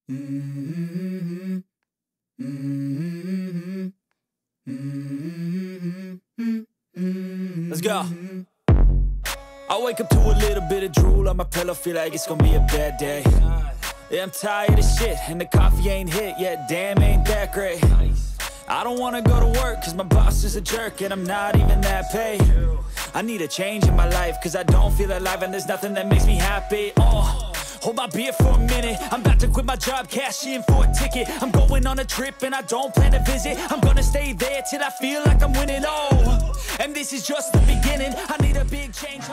Let's go. I wake up to a little bit of drool on my pillow, feel like it's gonna be a bad day. Yeah, I'm tired of shit, and the coffee ain't hit yet, damn, ain't that great. I don't wanna go to work, cause my boss is a jerk, and I'm not even that paid. I need a change in my life, cause I don't feel alive, and there's nothing that makes me happy. Hold my beer for a minute, I'm about to quit my job, cash in for a ticket. I'm going on a trip and I don't plan to visit. I'm gonna stay there till I feel like I'm winning, oh. And this is just the beginning, I need a big change.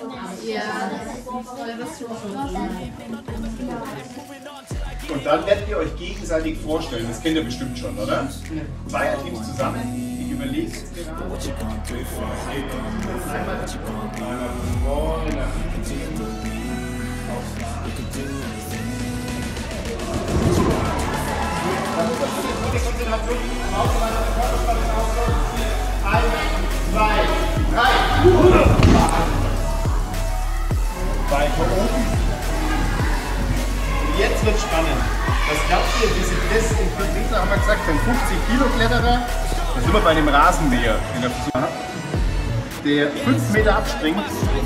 Und dann werdet ihr euch gegenseitig vorstellen, das kennt ihr bestimmt schon, oder? Zweierteams zusammen, ich überlege es gerade. Konzentration, Eins, zwei, drei. Weiter oben. Und jetzt wird spannend. Was glaubt ihr, diese Press in Kilometer haben wir gesagt, ein 50 Kilo Kletterer. Da sind wir bei dem Rasenmäher in der Versuch, der 5 Meter abspringt.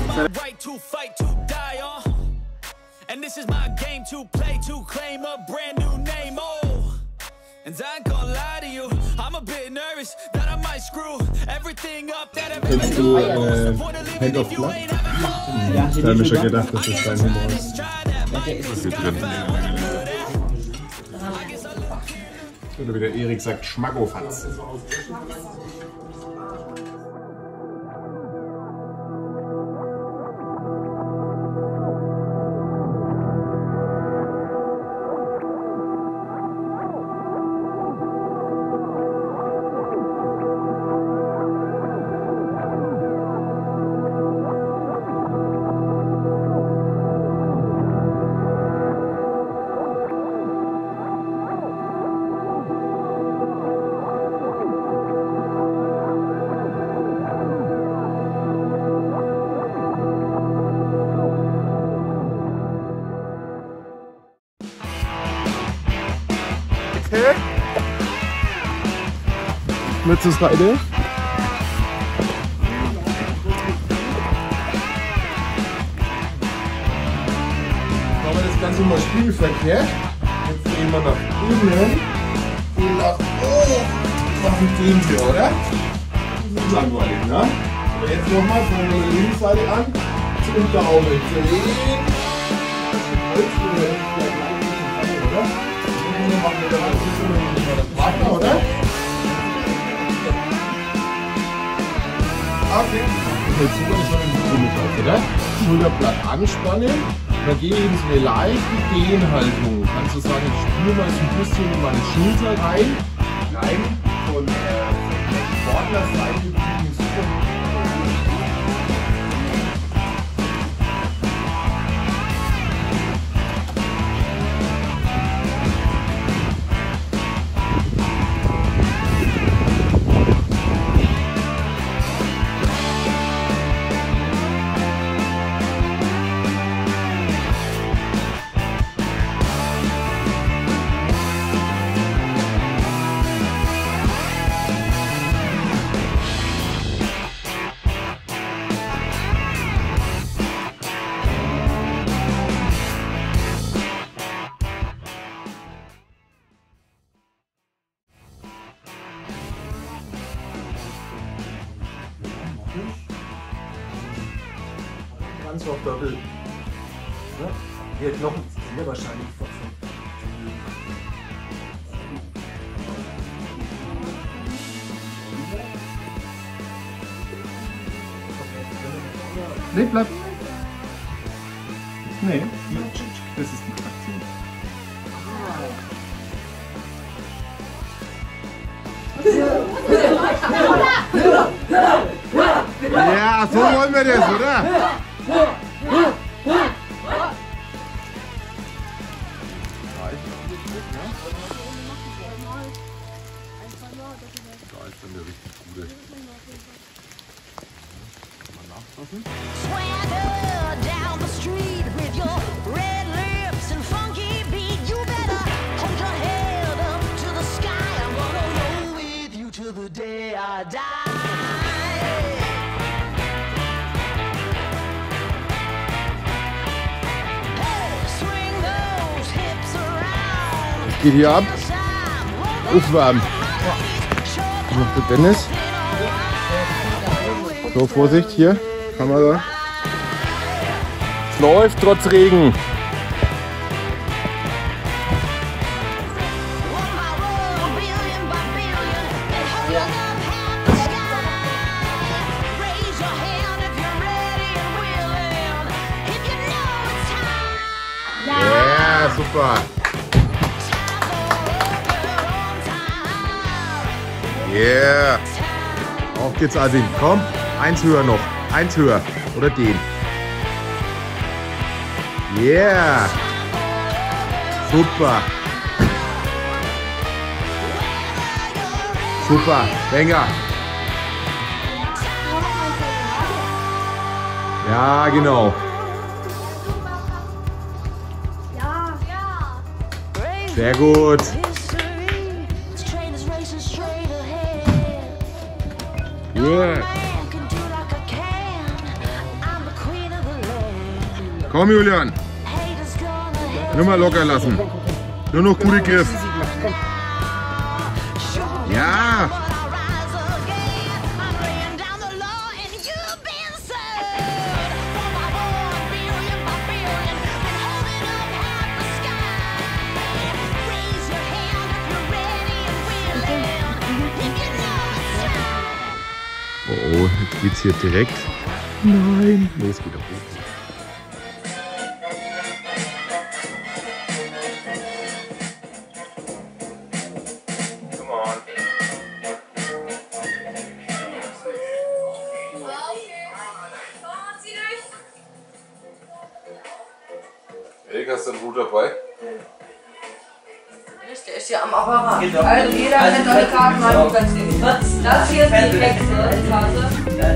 And this is my game to play, to claim a brand new name, oh. And I ain't gonna lie to you, I'm a bit nervous that I might screw everything up that I've been doing. Hand of Blood? Ja, ich habe mir schon gedacht, dass das dein Humor ist. Oder wie der Erik sagt, Schmackofatz. Letztes Seite. Machen wir das Ganze mal Spiegelverkehr. Jetzt gehen wir nach innen und nach oben. Machen den hier, oder? Das ist langweilig, ne? Aber jetzt nochmal von der linken Seite an. Zum Daumen drehen. Oder? Dann machen wir das weiter, oder? Okay. Jetzt super, das war ein Gründe drauf, oder? Schulterblatt anspannen. Dann gehe ich in so eine leichte Dehnhaltung. Kannst du sagen, ich spüre mal so ein bisschen in meine Schulter rein. Rein von der Sportlerseite wirklich super. Ganz auf Doppel. Ja? Die Knochen sind ja wahrscheinlich verfolgt. Nee, bleib. Nee, das ist die Traktion. Ja, so wollen wir das, oder? Da ist dann der richtig gute. Kann man nachfassen. Swagger down the street with your red lips and funky beat. You better geht hier ab. Aufwärmen. Noch der Dennis. So, Vorsicht hier. Kamera. Es läuft trotz Regen. Ja, super. Yeah. Auf geht's, Asin. Komm, eins höher noch. Eins höher. Oder den. Yeah. Super. Super. Banger. Ja, genau. Sehr gut. Yeah. Komm, Julian. Nur mal locker lassen. Nur noch gute Griff. Ja. Oh, jetzt geht's hier direkt. Nein. Nee, es geht auch gut. Erik, hast du einen Hut dabei? Der ist ja am Apparat. Genau. Also jeder kennt alle Karten mal. Das hier ist die Wechselkarte.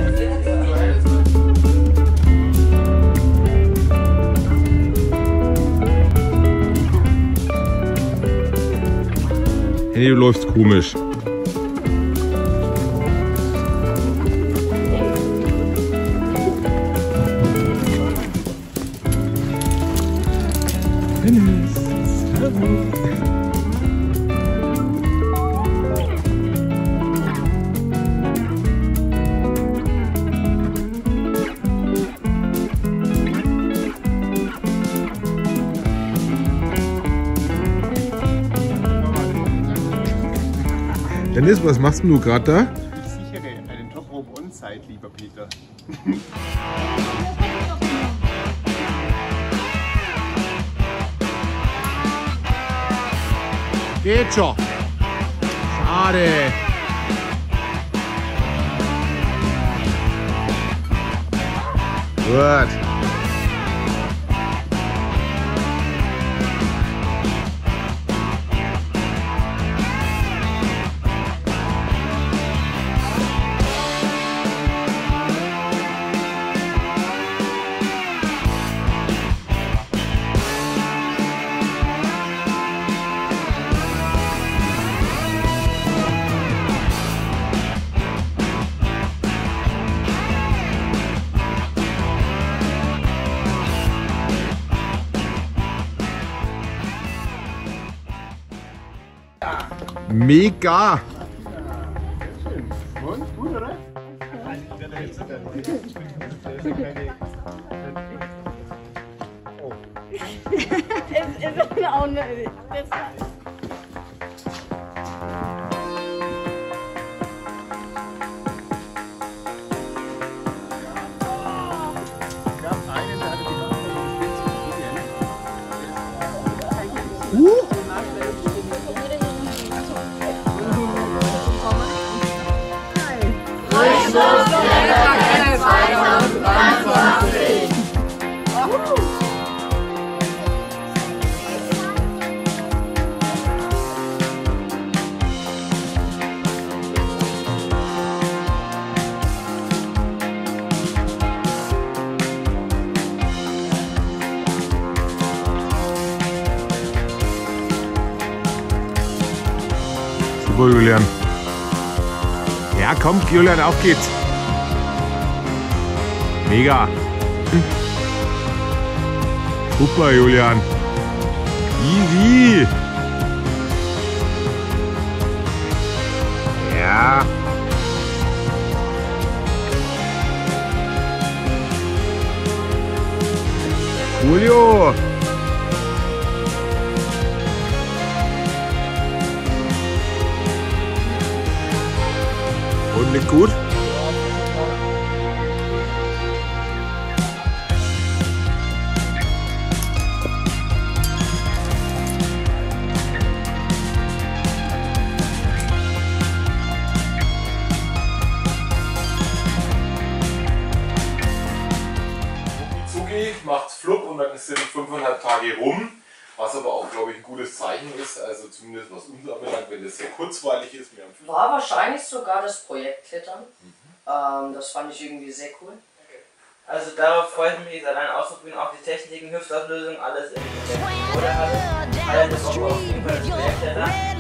Hey, du läufst komisch. Dennis, was machst du gerade da? Ich sichere einen Top-Rope On-Site, lieber Peter. Geht schon. Schade. Gut. Mega! Und? Gut, oder? ist auch nicht. Super, Julian. Ja, komm, Julian, auf geht's. Mega. Super, Julian. Easy. Ja. Julio. Und liegt gut? Macht flupp und dann sind 5,5 Tage rum, was aber auch, glaube ich, ein gutes Zeichen ist, also zumindest was uns anbelangt, wenn das sehr kurzweilig ist. War wahrscheinlich sogar das Projektklettern. Das fand ich irgendwie sehr cool. Also darauf freue ich mich, allein auszuprobieren, auch die Techniken, Hüftauflösung, alles in der Methode hatte. Das auch auf jeden Fall das Projektklettern.